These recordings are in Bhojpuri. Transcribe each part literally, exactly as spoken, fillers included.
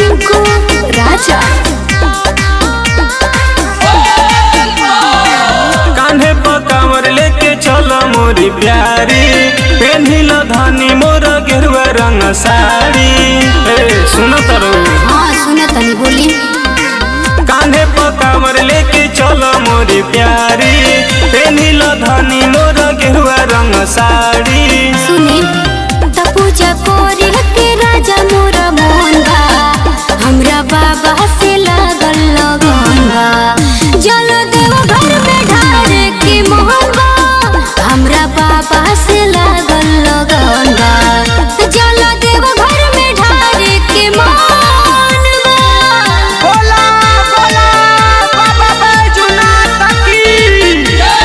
टिंकू राजा। कान्हे पर कांवर लेके चलो मोरी प्यारी, पेन्हिल धनी मोर गेरुआ रंग साड़ी। ए सुनो तरो। हाँ सुनो तनी बोली। कान्हे पर कांवर लेके चलो मोरी प्यारी, पेन्हिल धनी मोर गेरुआ रंग साड़ी। सुनी त पूजा कोरी के राजा मोरा मोहन बा, हमरा बाबा से लागल लगन बा। जल देव घर में ढारे के मोहन बा, हमरा बाबा से लागल लगन बा। जल देव घर में ढारे के मोहन बा। बोला बोला बाबा बैजनाथ की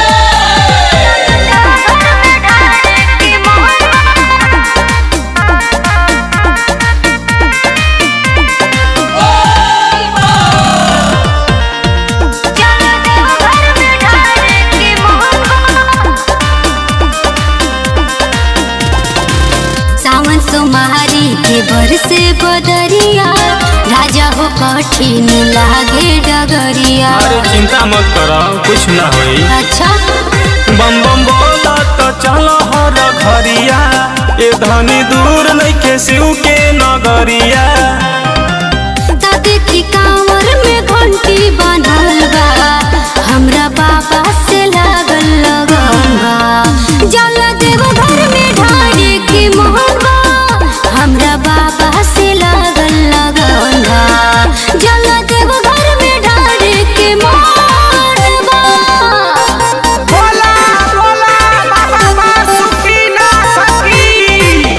सावन सोमारी के बरसे बदरिया, राजा हो कठिन लागे डगरिया। अरे चिंता मत करो कुछ ना होई। अच्छा बम बम बोला तो चलो हर घरिया, ए धनी दूर नइखे शिव के नगरिया। ता देखी कांवर में घंटी बांधल बा, हमरा बाबा से लागल लगन बा। जल देव घर में ढारे के मोहन बा, हमरा बाबा से लागल लगन बा। जल देव घर में ढारे के मोहन बा। बोला बोला बाबा बासुकीनाथ की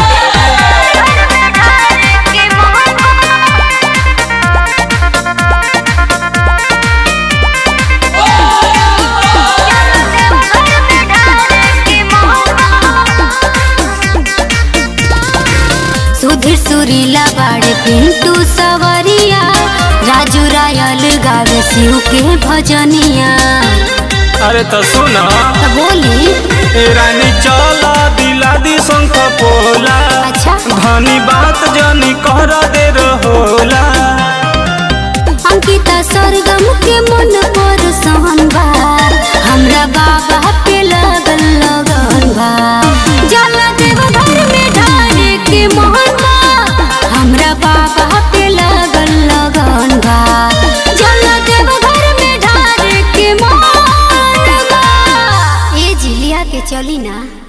सुधीर सुरीला बाड़े पिंटू सवरिया, राजू रायल गावे शिव के भजनिया। अरे तो सुना तो बोली। ए रानी चला दिला दी शंख पोला, अच्छा धनी बात जनी कर दे रहोला। अंकिता सरगम के मन पर सहन बा, हमरा बाबा पे लगल लगन बा। जल देव घर में ढारे के मोहन बा, हमरा बाबा पे लगल लगन बा। जल देव घर में ढारे के मोहन बा। ए जिलिया के चली ना।